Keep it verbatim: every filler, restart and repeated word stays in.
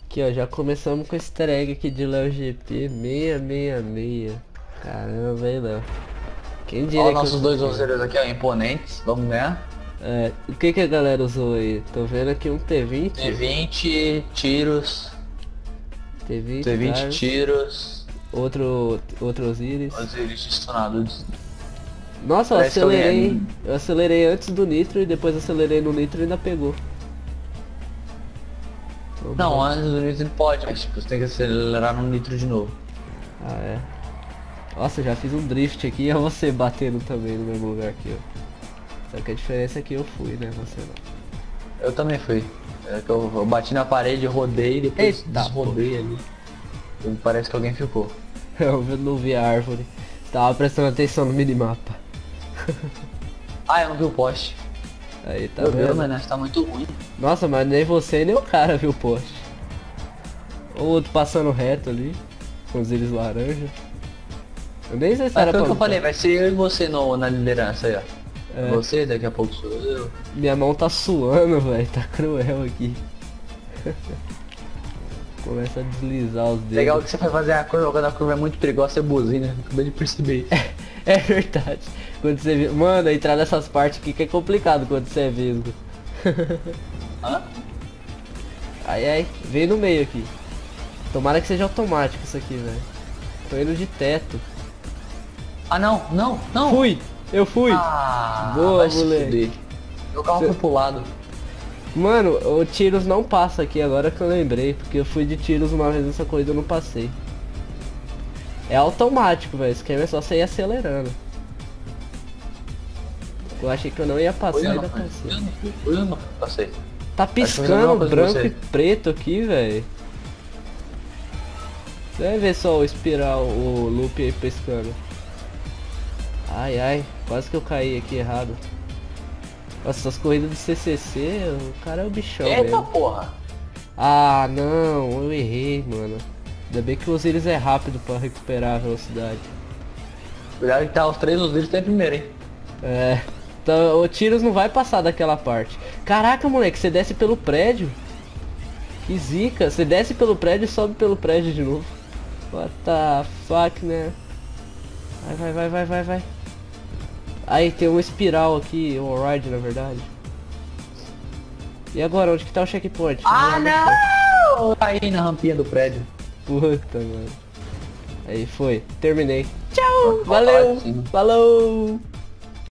Aqui, ó, já começamos com esse easter egg aqui de Léo G P seiscentos e sessenta e seis. Caramba, hein, Léo. Quem diria Olha que nossos eu... dois vozeros aqui, ó, imponentes. Vamos ganhar. É, o que que a galera usou aí? Tô vendo aqui um T vinte. T vinte tiros. T vinte, T vinte cara. tiros. Outro, outro Osiris. Osiris estunados. Nossa, eu Parece que alguém acelerei. é- Eu acelerei antes do nitro e depois acelerei no nitro e ainda pegou. Não, antes do nitro ele pode, mas tipo, você tem que acelerar no nitro de novo. Ah, é. Nossa, eu já fiz um drift aqui e é você batendo também no mesmo lugar aqui, ó. Só que a diferença é que eu fui, né? Você não. Eu também fui. É que eu, eu bati na parede, rodei e depois Eita, desrodei ali. E parece que alguém ficou. Eu não vi a árvore. Tava prestando atenção no minimapa. Ah, eu não vi o poste. Aí, tá Meu Deus, vendo? mano, tá muito ruim. Nossa, mas nem você nem o cara viu o poste. O outro passando reto ali, com os íris laranja. Eu nem sei se Mas era foi o pra que eu lutar. falei, vai ser eu e você no, na liderança aí, ó. É. Você, daqui a pouco sou eu. Minha mão tá suando, velho. Tá cruel aqui. Começa a deslizar os dedos. Legal que você vai fazer a curva, quando a curva é muito perigosa, você buzina. Acabei de perceber isso. É verdade. Quando você vê... Mano, entrar nessas partes aqui que é complicado quando você é vesgo. Hã? Ai, ai. Vem no meio aqui. Tomara que seja automático isso aqui, velho. Tô indo de teto. Ah, não, não, não. Fui! Eu fui! Ah, Boa, vai se moleque. fuder. Meu carro Cê- foi pro lado. Mano, o tiros não passa aqui agora que eu lembrei. Porque eu fui de tiros uma vez nessa corrida e eu não passei. É automático, velho. Esse esquema é só você ir acelerando. Eu achei que eu não ia passar Foi e eu ainda não, foi passei. eu não, fui eu não passei. Tá que eu fiz a piscando mesma coisa que branco você. e preto aqui, velho. Você vai ver só o espiral, o loop aí piscando. Ai, ai. Quase que eu caí aqui errado. Nossa, essas corridas de C C C, o cara é o bichão Eita mesmo. porra! Ah, não, eu errei, mano. Ainda bem que o Osiris é rápido pra recuperar a velocidade. Cuidado que tá os três Osiris tem primeiro, hein? É, então o Tiros não vai passar daquela parte. Caraca, moleque, você desce pelo prédio. Que zica, você desce pelo prédio e sobe pelo prédio de novo. What the fuck, né? Vai, vai, vai, vai, vai, vai. Aí tem uma espiral aqui, um ride na verdade. E agora, onde que tá o checkpoint? Ah, não! não! Aí na rampinha do prédio. Puta, mano. Aí foi, terminei. Tchau, valeu, Ótimo. falou.